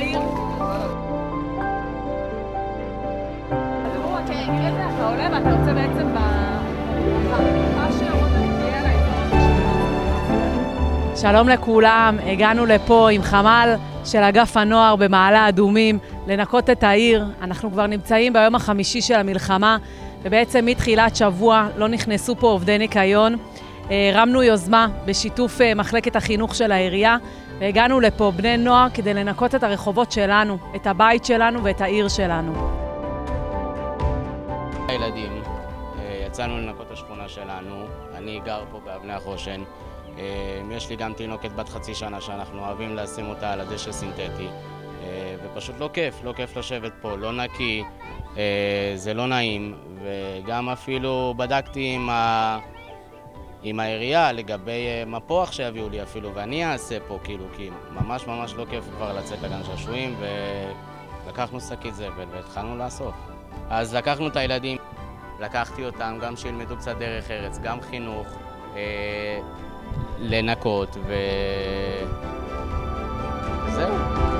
העיר. אתה עולה ואתה רוצה בעצם שלום לכולם, הגענו לפה עם חמ"ל של אגף הנוער במעלה אדומים לנקות את העיר. אנחנו כבר נמצאים ביום החמישי של המלחמה, ובעצם מתחילת שבוע לא נכנסו פה עובדי ניקיון. הרמנו יוזמה בשיתוף מחלקת החינוך של העירייה, והגענו לפה בני נוער כדי לנקות את הרחובות שלנו, את הבית שלנו ואת העיר שלנו. הילדים, יצאנו לנקות את השכונה שלנו, אני גר פה באבני החושן. יש לי גם תינוקת בת חצי שנה שאנחנו אוהבים לשים אותה על הדשא סינתטי, ופשוט לא כיף לשבת פה, לא נקי, זה לא נעים, וגם אפילו בדקתי עם העירייה לגבי מפוח שיביאו לי אפילו, ואני אעשה פה כאילו, כי ממש לא כיף כבר לצאת לגן שעשועים, ולקחנו שקית זבל והתחלנו לאסוף. אז לקחנו את הילדים, לקחתי אותם גם שילמדו קצת דרך ארץ, גם חינוך, לנקות וזהו.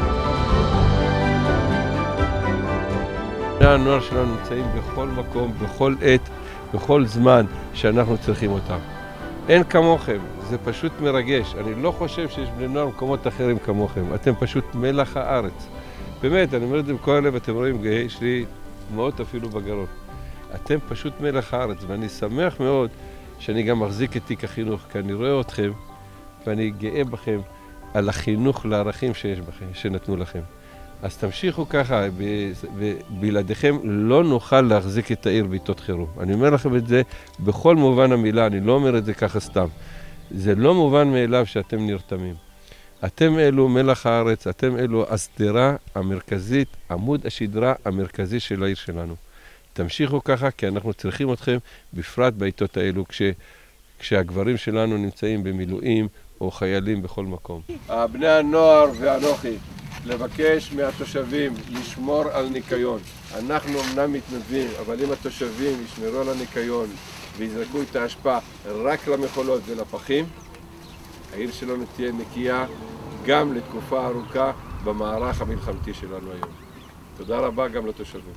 בני הנוער שלנו נמצאים בכל מקום, בכל עת, בכל זמן שאנחנו צריכים אותם. אין כמוכם, זה פשוט מרגש. אני לא חושב שיש בני נוער במקומות אחרים כמוכם. אתם פשוט מלח הארץ. באמת, אני אומר את זה בכל הלב, אתם רואים, יש לי דמעות אפילו בגרון. אתם פשוט מלח הארץ, ואני שמח מאוד שאני גם מחזיק את תיק החינוך, כי אני רואה אתכם, ואני גאה בכם על החינוך לערכים שיש בכם, שנתנו לכם. אז תמשיכו ככה, ובלעדיכם לא נוכל להחזיק את העיר בעיתות חירום. אני אומר לכם את זה בכל מובן המילה, אני לא אומר את זה ככה סתם. זה לא מובן מאליו שאתם נרתמים. אתם אלו מלח הארץ, אתם אלו הסדרה המרכזית, עמוד השדרה המרכזי של העיר שלנו. תמשיכו ככה, כי אנחנו צריכים אתכם, בפרט בעיתות האלו, כשהגברים שלנו נמצאים במילואים או חיילים בכל מקום. בני הנוער ואנוכי, לבקש מהתושבים לשמור על ניקיון. אנחנו אמנם מתנדבים, אבל אם התושבים ישמרו על הניקיון ויזרקו את ההשפעה רק למחולות ולפחים, העיר שלנו תהיה נקייה גם לתקופה ארוכה במערך המלחמתי שלנו היום. תודה רבה גם לתושבים.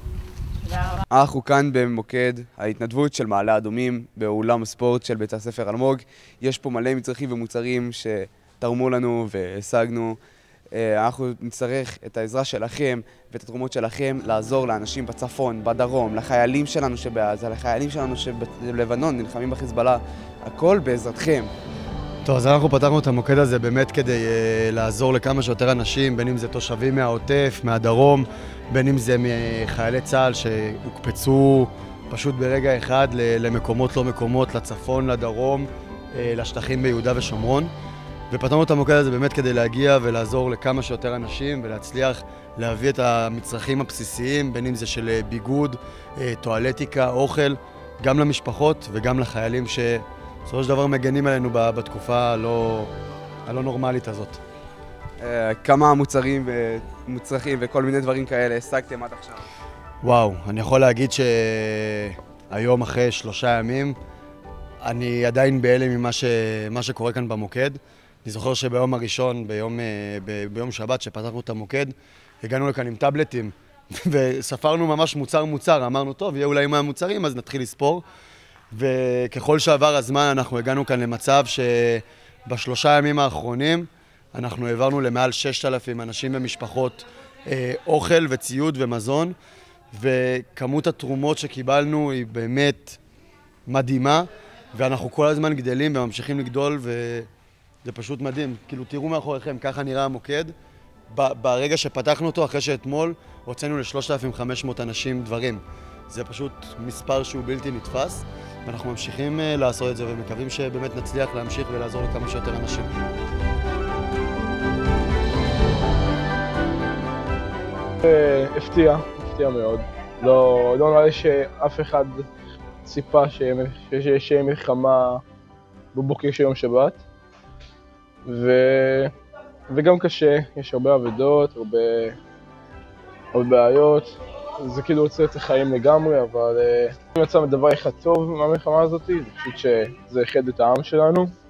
אנחנו כאן במוקד ההתנדבות של מעלה אדומים באולם הספורט של בית הספר אלמוג. יש פה מלא מצרכים ומוצרים שתרמו לנו והשגנו. אנחנו נצטרך את העזרה שלכם ואת התרומות שלכם לעזור לאנשים בצפון, בדרום, לחיילים שלנו שבעזה, לחיילים שלנו שבלבנון נלחמים בחיזבאללה, הכל בעזרתכם. טוב, אז אנחנו פתחנו את המוקד הזה באמת כדי לעזור לכמה שיותר אנשים, בין אם זה תושבים מהעוטף, מהדרום, בין אם זה מחיילי צה"ל שהוקפצו פשוט ברגע אחד למקומות לא מקומות, לצפון, לדרום, לשטחים ביהודה ושומרון. ופתחנו את המוקד הזה באמת כדי להגיע ולעזור לכמה שיותר אנשים ולהצליח להביא את המצרכים הבסיסיים, בין אם זה של ביגוד, טואלטיקה, אוכל, גם למשפחות וגם לחיילים בסופו של דבר מגנים עלינו בתקופה הלא נורמלית הזאת. כמה מוצרכים וכל מיני דברים כאלה השגתם עד עכשיו? וואו, אני יכול להגיד שהיום אחרי 3 ימים אני עדיין בהלם ממה שקורה כאן במוקד. אני זוכר שביום הראשון, ביום שבת שפתחנו את המוקד, הגענו לכאן עם טאבלטים וספרנו ממש מוצר, אמרנו טוב, יהיה אולי 100 מוצרים אז נתחיל לספור. וככל שעבר הזמן אנחנו הגענו כאן למצב שב3 ימים האחרונים אנחנו העברנו למעל 6,000 אנשים ומשפחות אוכל וציוד ומזון, וכמות התרומות שקיבלנו היא באמת מדהימה, ואנחנו כל הזמן גדלים וממשיכים לגדול וזה פשוט מדהים. כאילו תראו מאחוריכם, ככה נראה המוקד. ברגע שפתחנו אותו, אחרי שאתמול הוצאנו ל3,500 אנשים דברים. זה פשוט מספר שהוא בלתי נתפס, ואנחנו ממשיכים לעשות את זה ומקווים שבאמת נצליח להמשיך ולעזור לכמה שיותר אנשים. הפתיע מאוד. לא נראה לי שאף אחד ציפה שיהיה מלחמה בבוקר של יום שבת. וגם קשה, יש הרבה עבודות, הרבה בעיות. זה כאילו רוצה את החיים לגמרי, אבל אם יצא דבר אחד טוב מהמלחמה הזאת, זה פשוט שזה איחד את העם שלנו.